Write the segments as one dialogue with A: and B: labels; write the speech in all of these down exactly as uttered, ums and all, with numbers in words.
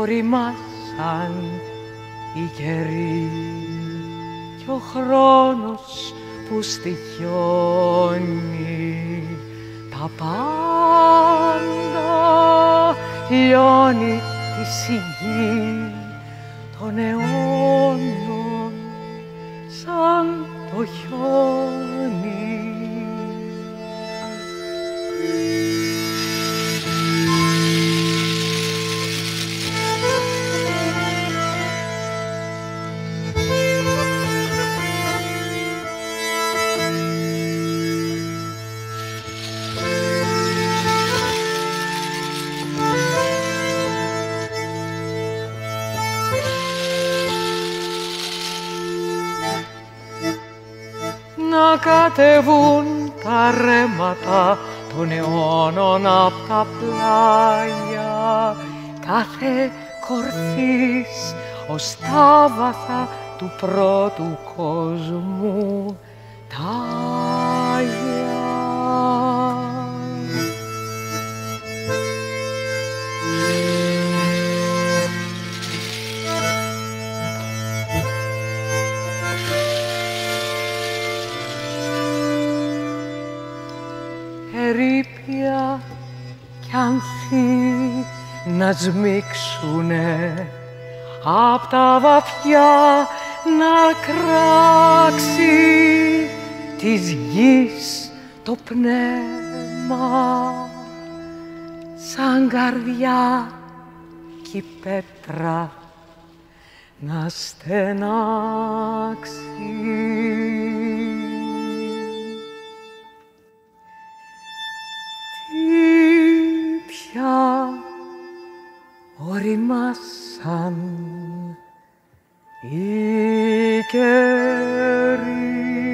A: οριμάσαν οι καιροί κι ο χρόνος που στοιχιώνει τα πάντα, λιώνει τη σιγή των αιώνων σαν το χιόνι. Να κατεβούν τα ρέματα των αιώνων απ' τα πλάγια κάθε κορφής ως τα βάθα του πρώτου κόσμου τα Άγια. Ερείπια κι ανθί να σμίξουνε απ' τα βαθιά να κράξει της γης το πνεύμα σαν καρδιά κι η πέτρα να στενάξει. Πια οριμάσαν οι καιροί.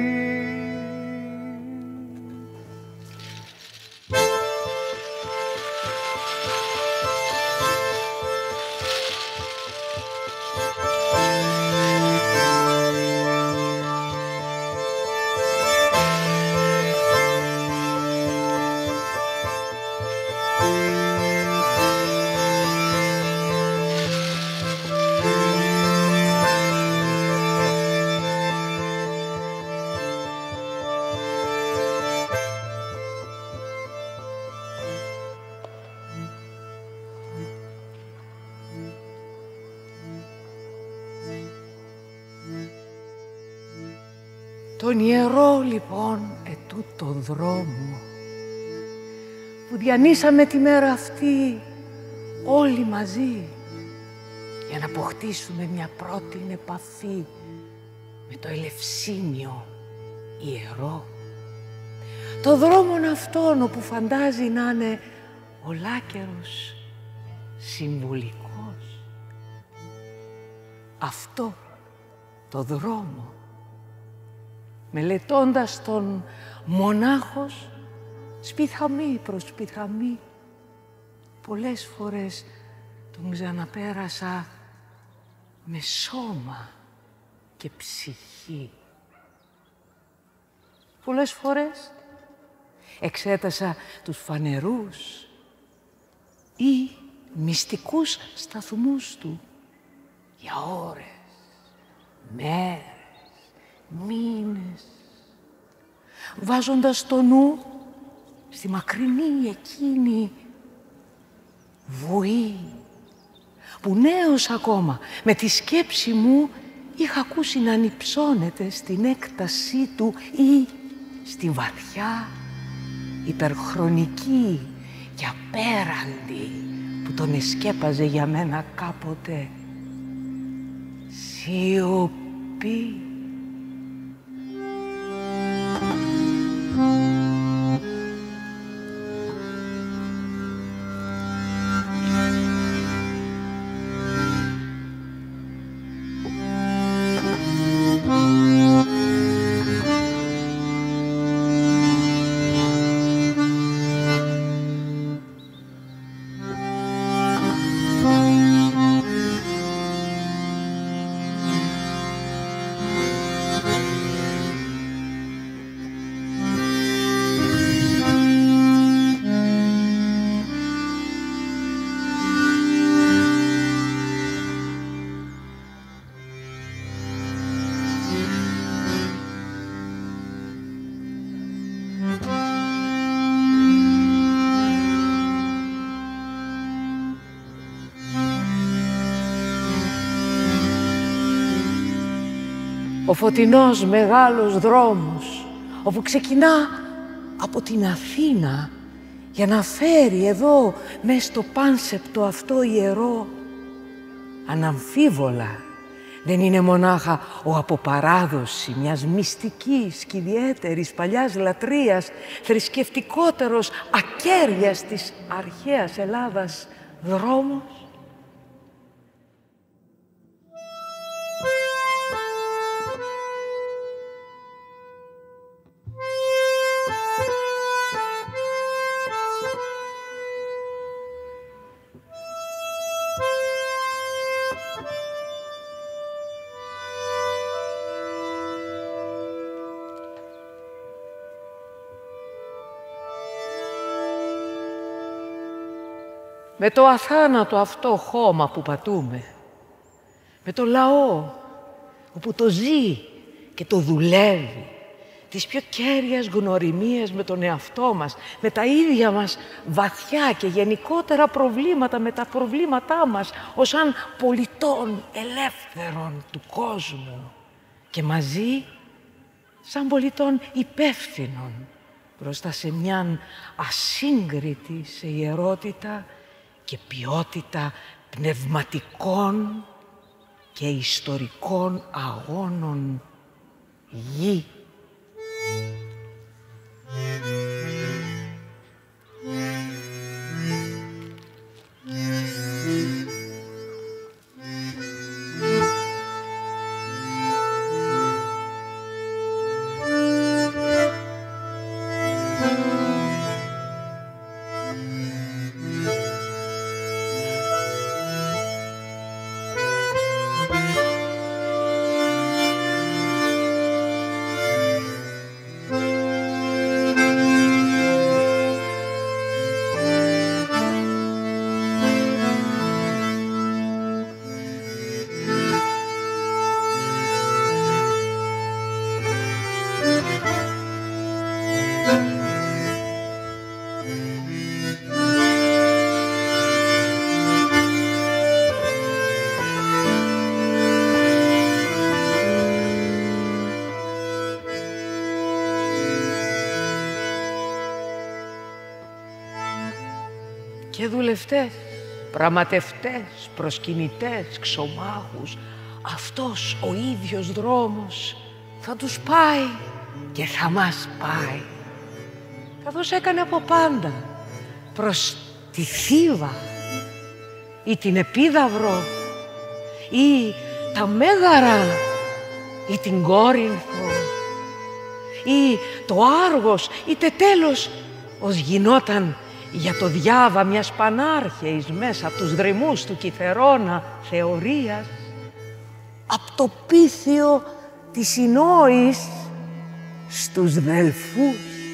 A: Τον ιερό λοιπόν ετούτο δρόμο που διανύσαμε τη μέρα αυτή όλοι μαζί για να αποκτήσουμε μια πρώτη επαφή με το Ελευσίνιο ιερό. Το δρόμον αυτόν όπου φαντάζει να είναι ολάκερος συμβουλικός. Αυτό το δρόμο, μελετώντας τον μονάχος σπιθαμή προς σπιθαμή, πολλές φορές τον ξαναπέρασα με σώμα και ψυχή. Πολλές φορές εξέτασα τους φανερούς ή μυστικούς σταθμούς του για ώρες, μέρες, μήνες, βάζοντας το νου στη μακρινή εκείνη βουή που νέος ακόμα με τη σκέψη μου είχα ακούσει να ανυψώνεται στην έκτασή του ή στη βαθιά, υπερχρονική και απέραντη που τον εσκέπαζε για μένα κάποτε σιωπή. Ο φωτεινός μεγάλος δρόμος, όπου ξεκινά από την Αθήνα για να φέρει εδώ, μες στο πάνσεπτο αυτό ιερό. Αναμφίβολα δεν είναι μονάχα ο αποπαράδοση μιας μυστικής και ιδιαίτερης παλιάς λατρείας, θρησκευτικότερος ακέραιας της αρχαίας Ελλάδας δρόμος. Με το αθάνατο αυτό χώμα που πατούμε, με το λαό όπου το ζει και το δουλεύει, τις πιο κέρυες γνωριμίες με τον εαυτό μας, με τα ίδια μας βαθιά και γενικότερα προβλήματα, με τα προβλήματά μας, ως αν πολιτών ελεύθερων του κόσμου και μαζί σαν πολιτών υπεύθυνων μπροστά σε μιαν ασύγκριτη σε ιερότητα και ποιότητα πνευματικών και ιστορικών αγώνων γη. Και δουλευτές, πραγματευτές, προσκυνητές, ξωμάχους, αυτός ο ίδιος δρόμος θα τους πάει και θα μας πάει. Καθώς έκανε από πάντα προς τη Θήβα ή την Επίδαυρο ή τα Μέγαρα ή την Κόρινθο ή το Άργος, είτε τέλος ως γινόταν για το διάβα μιας πανάρχαιης μέσα από τους δρυμούς του Κιθερώνα θεωρίας, απ' το πίθιο της Ινώης στους Δελφούς.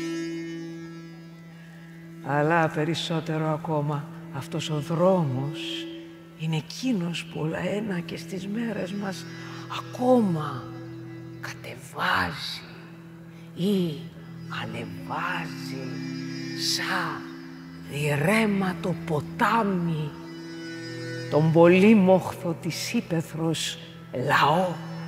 A: Αλλά περισσότερο ακόμα αυτός ο δρόμος είναι εκείνος που όλα ένα και στις μέρες μας ακόμα κατεβάζει ή ανεβάζει σαν διρέματο ποτάμι τον πολύμοχθο της ύπαιθρος λαό.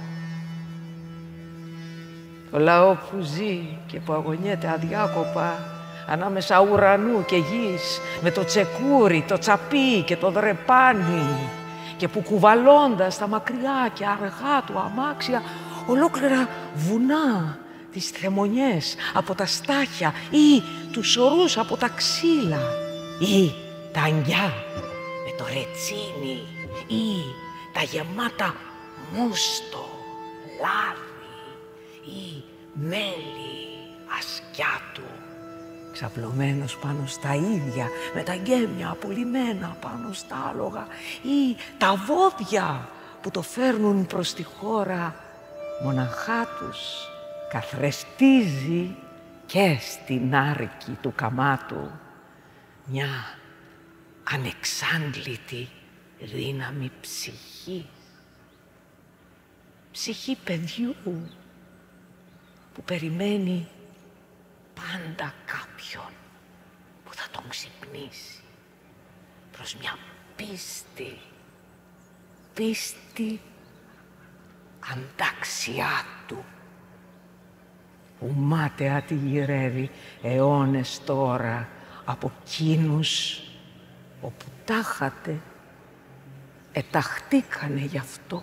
A: Το λαό που ζει και που αγωνιέται αδιάκοπα ανάμεσα ουρανού και γης, με το τσεκούρι, το τσαπί και το δρεπάνι, και που κουβαλώντας τα μακριά και αργά του αμάξια ολόκληρα βουνά, τις θεμονιές από τα στάχια ή τους ορούς από τα ξύλα ή τα αγκιά με το ρετσίνι ή τα γεμάτα μούστο, λάδι ή μέλι ασκιάτου, ξαπλωμένος πάνω στα ίδια με τα γκέμια απολυμμένα πάνω στα άλογα ή τα βόδια που το φέρνουν προς τη χώρα μοναχά τους, καθρεστίζει και στην άρκη του καμάτου μια ανεξάντλητη δύναμη ψυχής, ψυχή παιδιού που περιμένει πάντα κάποιον που θα τον ξυπνήσει προς μια πίστη, πίστη αντάξιά του, που μάταια τη γυρεύει αιώνες τώρα από κείνους όπου τάχατε εταχτήκανε γι' αυτό.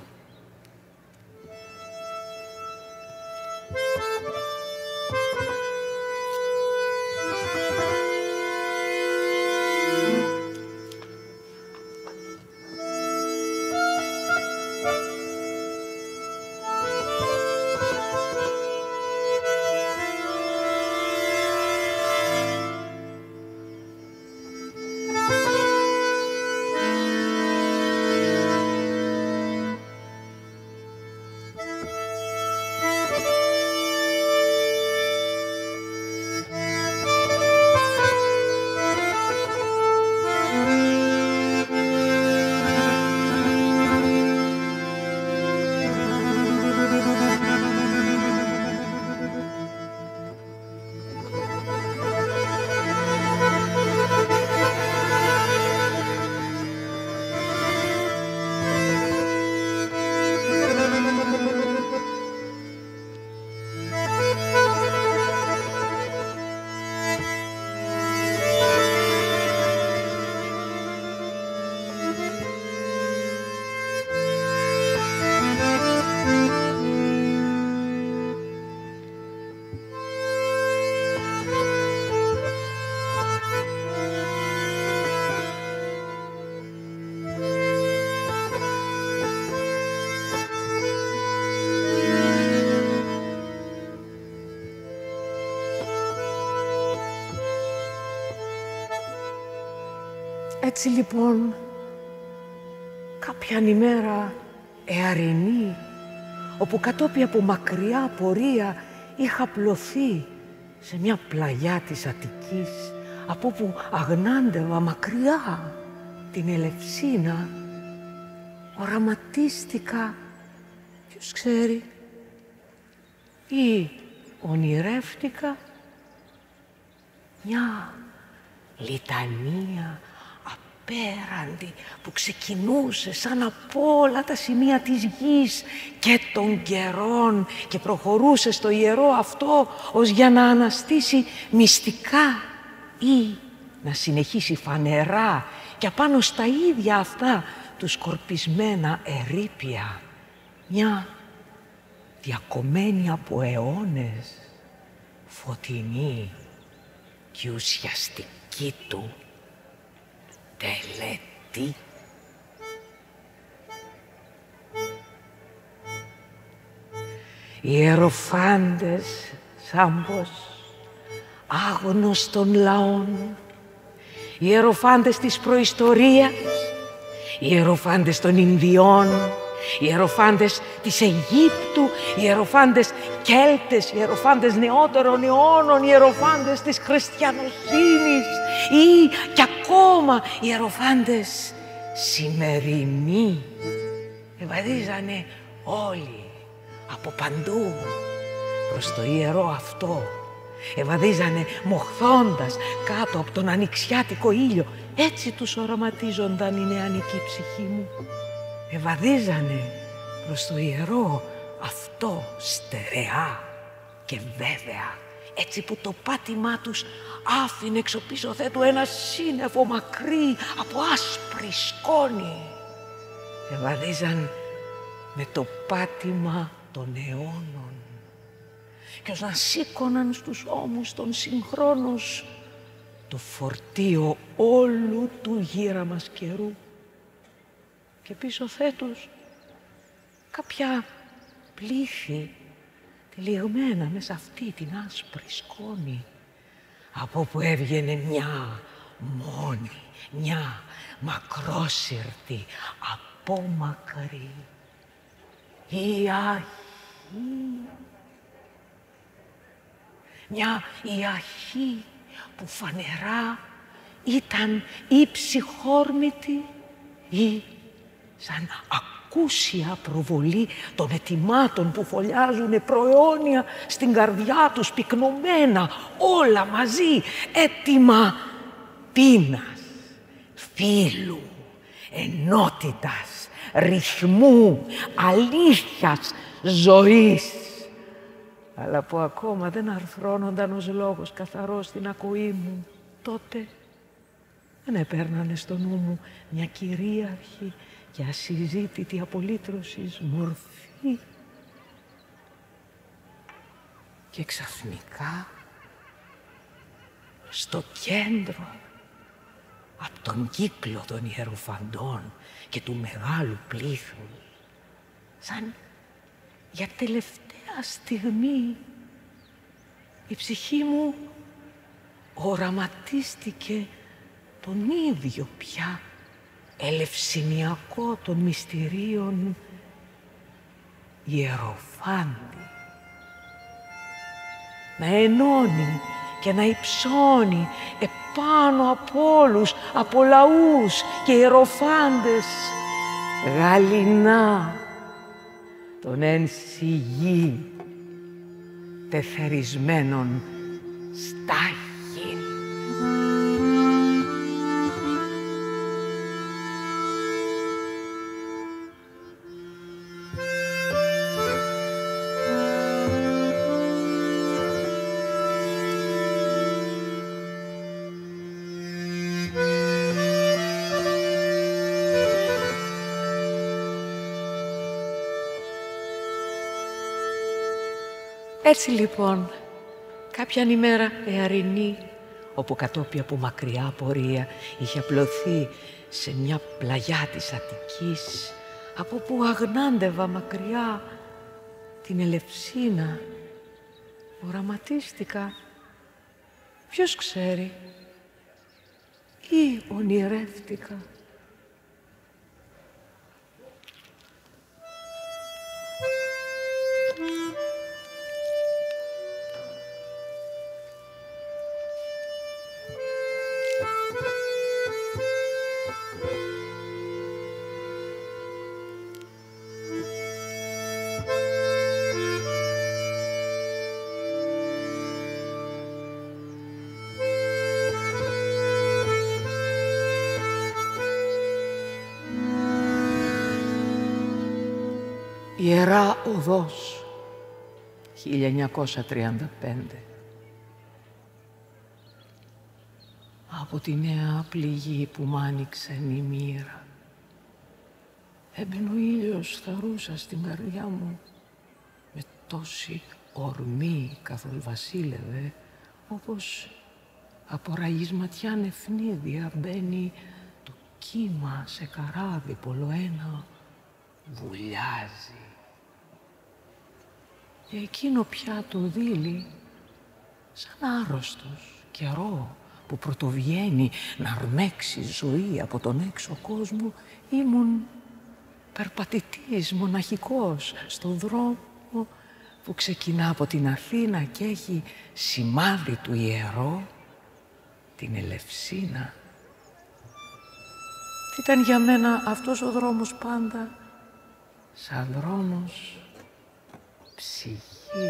A: Έτσι λοιπόν, κάποιαν ημέρα εαρινή, όπου κατόπι από μακριά πορεία είχα πλωθεί σε μια πλαγιά της Αττικής, από όπου αγνάντευα μακριά την Ελευσίνα, οραματίστηκα, ποιος ξέρει, ή ονειρεύτηκα μια λιτανία απέραντη που ξεκινούσε σαν από όλα τα σημεία της γης και των καιρών και προχωρούσε στο ιερό αυτό ως για να αναστήσει μυστικά ή να συνεχίσει φανερά και απάνω στα ίδια αυτά του σκορπισμένα ερείπια μια διακομμένη από αιώνες φωτεινή και ουσιαστική του τελετή. Οι ιεροφάντες σάμπος άγνωστων λαών, οι ιεροφάντες της προϊστορίας, οι ιεροφάντες των Ινδιών, οι ιεροφάντες της Αιγύπτου, οι ιεροφάντες Κέλτες, οι ιεροφάντες νεότερων αιώνων, οι ιεροφάντες της χριστιανοσύνης ή κι ακόμα οι ιεροφάντες σημερινοί. Ευαδίζανε όλοι από παντού προς το ιερό αυτό. Ευαδίζανε μοχθώντας κάτω από τον ανοιξιάτικο ήλιο. Έτσι τους οραματίζονταν η νεανική ψυχή μου. Ευαδίζανε προς το ιερό αυτό στερεά και βέβαια, έτσι που το πάτημά τους άφηνε εξωπίσω θέτου ένα σύννεφο μακρύ από άσπρη σκόνη. Ευαδίζαν με το πάτημα των αιώνων και ως να σήκωναν στους ώμους των συγχρόνους το φορτίο όλου του γύρα μας καιρού και πίσω θέτους κάποια πλήθη τυλιγμένα μέσα αυτή την άσπρη σκόνη από όπου έβγαινε μια μόνη, μια μακρόσυρτη, απόμακρη ιαχή. Μια ιαχή που φανερά ήταν ή ψυχόρμητη ή σαν ακούσια προβολή των αιτημάτων που φωλιάζουνε προαιώνια στην καρδιά τους πυκνωμένα όλα μαζί, έτοιμα πείνας, φίλου, ενότητας, ρυθμού, αλήθειας, ζωής, αλλά που ακόμα δεν αρθρώνονταν ως λόγος καθαρός στην ακοή μου, τότε δεν επέρνανε στο νου μου μια κυρίαρχη και ασυζήτητη απολύτρωσης μορφή. Και ξαφνικά, στο κέντρο, από τον κύκλο των ιεροφαντών και του μεγάλου πλήθους, σαν για τελευταία στιγμή, η ψυχή μου οραματίστηκε τον ίδιο πια ελευσινιακό των μυστηρίων ιεροφάντη. Να ενώνει και να υψώνει επάνω από όλους, από λαούς και ιεροφάντες, γαληνά των εν σιγή τεθερισμένων στάχιν. Έτσι λοιπόν, κάποια ημέρα εαρινή, όπου κατόπι από μακριά πορεία είχε απλωθεί σε μια πλαγιά της Αττικής, από που αγνάντευα μακριά την Ελευσίνα, οραματίστηκα, ποιος ξέρει, ή ονειρεύτηκα. Ιερά Οδός, χίλια εννιακόσια τριάντα πέντε. Από τη νέα πληγή που μ' άνοιξεν η μοίρα, έμπαινε ο ήλιος θαρούσα στην καρδιά μου με τόση ορμή καθώς βασίλευε, όπως από ραγισματιάν ευνίδια μπαίνει το κύμα σε καράβι πολλοένα, βουλιάζει. Και εκείνο πια το δίλη, σαν άρρωστος καιρό που πρωτοβγαίνει να αρμέξει ζωή από τον έξω κόσμο, ήμουν περπατητής μοναχικός στον δρόμο που ξεκινά από την Αθήνα και έχει σημάδι του ιερό την Ελευσίνα. Ήταν για μένα αυτός ο δρόμος πάντα σαν δρόμος ψυχής.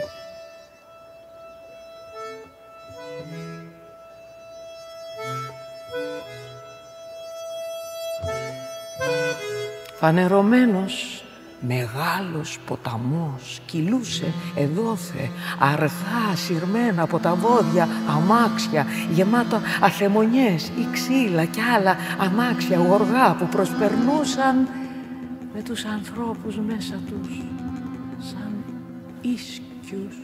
A: Φανερωμένος μεγάλος ποταμός κυλούσε εδώθε, αργά σειρμένα από τα βόδια αμάξια, γεμάτο αθεμονιές ή ξύλα κι άλλα αμάξια γοργά που προσπερνούσαν με τους ανθρώπους μέσα τους σαν ίσκιους.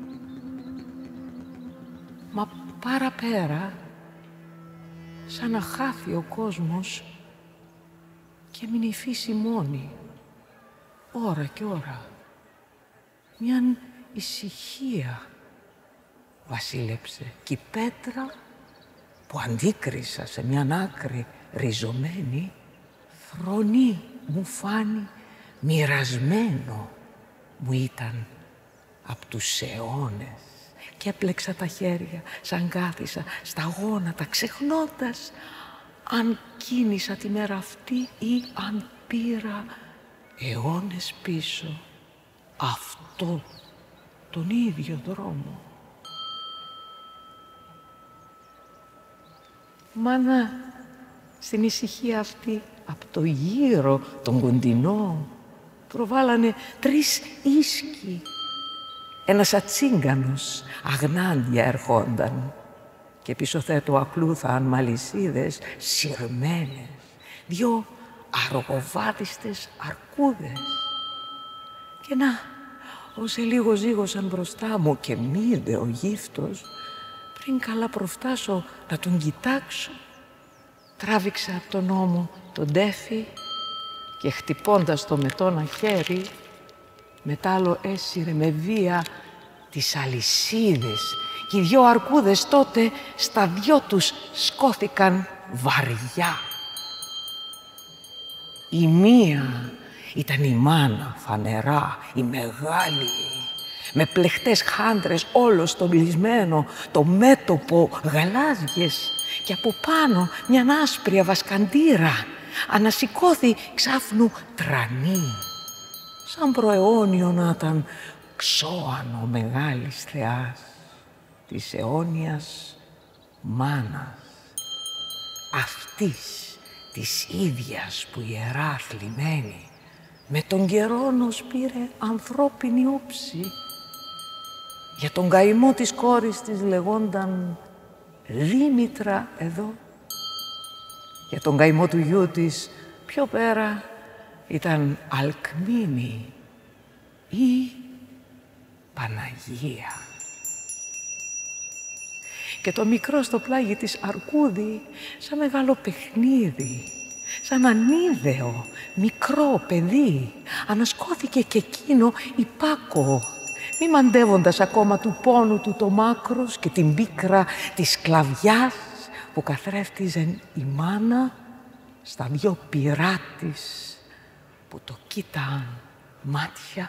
A: Μα παραπέρα, σαν να χάθη ο κόσμος και έμεινε η φύση μόνη, ώρα και ώρα. Μιαν ησυχία βασίλεψε κι η πέτρα που αντίκρισα σε μιαν άκρη ριζωμένη, θρονή μου φάνη, μοιρασμένο μου ήταν απ' τους αιώνες. Και έπλεξα τα χέρια σαν κάθισα στα γόνατα, ξεχνώντας αν κίνησα τη μέρα αυτή ή αν πήρα αιώνες πίσω αυτό τον ίδιο δρόμο. Μάνα, στην ησυχία αυτή, από το γύρο, τον κοντινό, προβάλανε τρεις ίσκοι. Ένας ατσίγκανος αγνάντια ερχόνταν και πίσω θέτω απλούθαν μαλισσίδες σειρμένες, δυο αργοβάτιστες αρκούδες. Και να, όσε λίγο ζήγωσαν μπροστά μου και μίλde ο γύφτος, πριν καλά προφτάσω να τον κοιτάξω, τράβηξα από τον ώμο τον τέφι και χτυπώντας το με το ένα χέρι, μετάλλο έσυρε με βία τις αλυσίδες και οι δυο αρκούδες τότε στα δυο τους σκώθηκαν βαριά. Η μία ήταν η μάνα φανερά, η μεγάλη, με πλεχτές χάντρες όλο στο μπλισμένο, το μέτωπο γαλάζιες και από πάνω μια άσπρια βασκαντήρα ανασηκώθη ξάφνου τρανή, σαν προαιώνιο να ήταν ξώανο μεγάλης θεάς, της αιώνιας μάνας, αυτής της ίδιας που ιερά θλιμμένη με τον καιρόνος πήρε ανθρώπινη όψη. Για τον καημό της κόρης της λεγόνταν Δήμητρα εδώ. Για τον καημό του γιού της πιο πέρα ήταν Αλκμήνη ή Παναγία. Και το μικρό στο πλάγι της αρκούδι, σαν μεγάλο παιχνίδι, σαν ανίδεο, μικρό παιδί, ανασκώθηκε και εκείνο υπάκο, μη μαντεύοντας ακόμα του πόνου του το μάκρος και την πίκρα της σκλαβιάς που καθρέφτιζεν η μάνα στα δυο πυρά της που το κοίταν μάτια.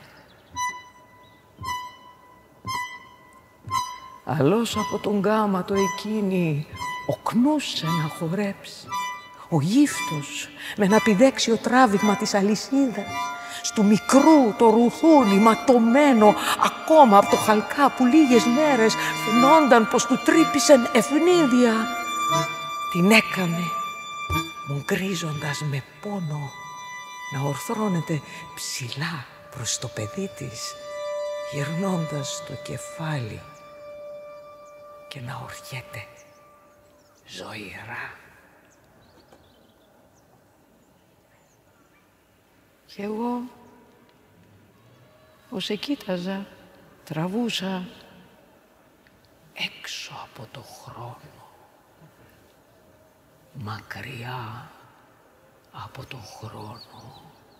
A: Αλλώς από τον γάματο εκείνη οκνούσε να χορέψει. Ο γύφτος με ένα πηδέξιο τράβηγμα της αλυσίδας στου μικρού το ρουθούνι ματωμένο ακόμα από το χαλκά που λίγες μέρες φαινόνταν πως του τρύπησεν ευνίδια, την έκανε μου γκρίζοντας με πόνο να ορθρώνεται ψηλά προς το παιδί της, γυρνώντας το κεφάλι και να οριέται ζωηρά. Κι εγώ, ως εκοίταζα, τραβούσα έξω από το χρόνο, μακριά από το χρόνο,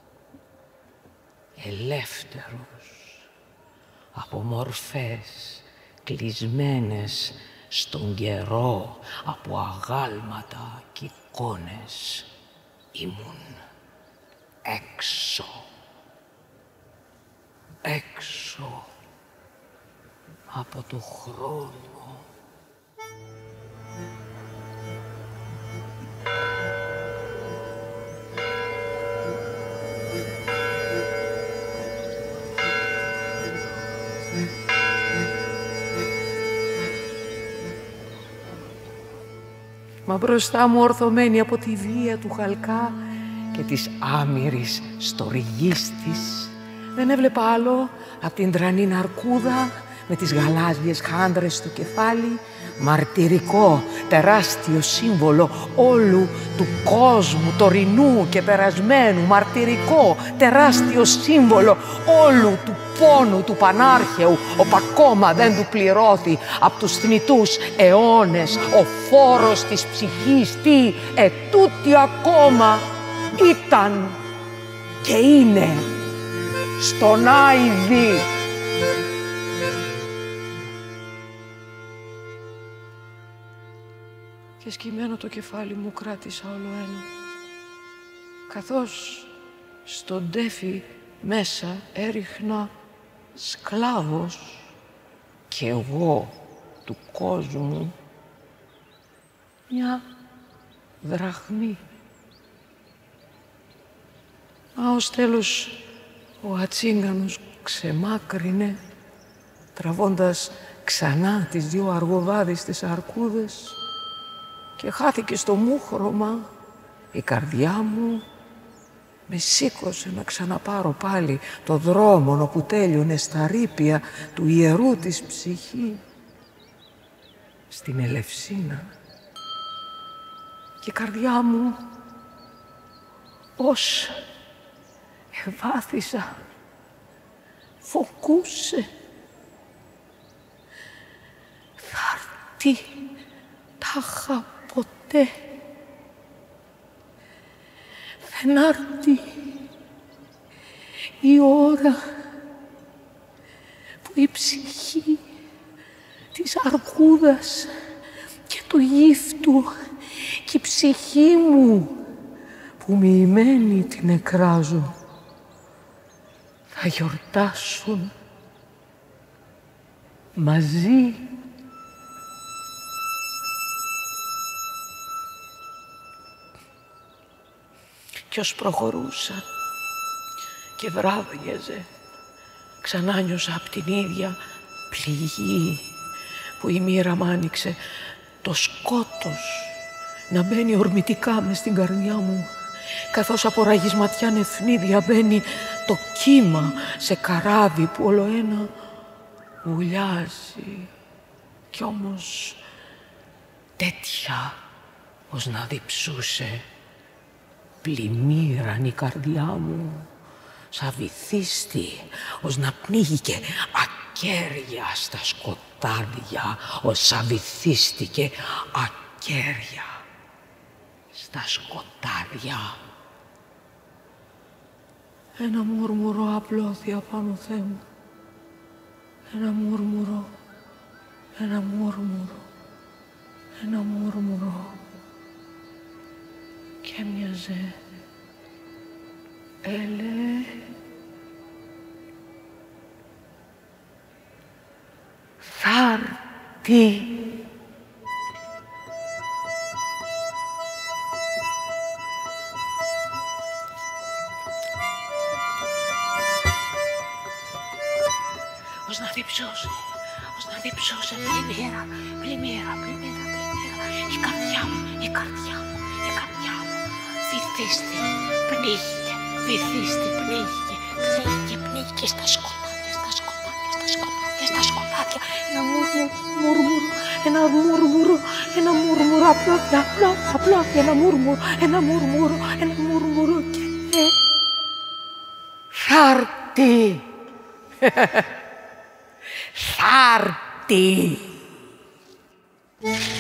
A: ελεύθερος από μορφές κλεισμένες στον καιρό, από αγάλματα και εικόνες, ήμουν έξω, έξω από το χρόνο. Μα μπροστά μου ορθωμένη από τη βία του χαλκά και της άμυρης στοργής της, δεν έβλεπα άλλο απ' την τρανή αρκούδα με τις γαλάζιες χάντρες στο κεφάλι, μαρτυρικό τεράστιο σύμβολο όλου του κόσμου τωρινού και περασμένου, μαρτυρικό τεράστιο σύμβολο όλου του πόνου του Πανάρχαιου, όπου ακόμα δεν του πληρώθη από τους θνητούς αιώνες ο φόρος της ψυχής. Τι ετούτη ακόμα ήταν και είναι στον Άιδη. Και σκυμμένο το κεφάλι μου κράτησα όλο ένα, καθώς στον τέφι μέσα έριχνα σκλάβος και εγώ του κόσμου μια δραχμή. Μα ως τέλος ο ατσίγκανος ξεμάκρινε, τραβώντας ξανά τις δύο αργοβάδιστες αρκούδες, και χάθηκε στο μούχρωμα η καρδιά μου με σήκωσε να ξαναπάρω πάλι το δρόμο όπου τέλειωνε στα ρήπια του ιερού της ψυχή, στην Ελευσίνα. Και η καρδιά μου, ως ευάθησα, φοκούσε. Θα έρθει τάχα ποτέ. Δεν άρθει η ώρα που η ψυχή της αρκούδας και του γύφτου και η ψυχή μου που μοιημένη την εκράζω θα γιορτάσουν μαζί. Κι ως προχωρούσα και βράδυζε, ξανά νιώσα απ' την ίδια πληγή που η μοίρα μ' άνοιξε το σκότος να μπαίνει ορμητικά μες στην καρδιά μου, καθώς από ραγισματιά νεφνίδια μπαίνει το κύμα σε καράβι που ολοένα βουλιάζει. Κι όμως τέτοια ως να διψούσε πλημμύραν η καρδιά μου, σαν βυθίστη, ως να πνίγηκε ακέρια στα σκοτάδια, ως σαν βυθίστηκε ακέρια στα σκοτάδια. Ένα μουρμουρό απλώθη απάνω Θεέ μου, ένα μουρμουρό, ένα μουρμουρό, ένα μουρμουρό. Και έμοιαζε, έλε, θα έρθει. Ως να διψούσε, ως να διψούσε πλημμύρα, πλημμύρα, πλημμύρα, πλημμύρα. Η καρδιά μου, η καρδιά μου, η καρδιά μου. Βυθίστη, πνίγηκε, βυθίστη, πνίγηκε, πνίγηκε, πνίγηκε στα σκοτάδια, στα σκοτάδια, στα σκοτάδια, στα σκοτάδια. Ένα μουρμουρο, μουρμουρο, ένα μουρμουρο, ένα μουρμουρο, απλώθη, απλώθη, απλώθη, ένα μουρμουρο, ένα μουρμουρο, ένα μουρμουρο και θα έρθει. Θα έρθει.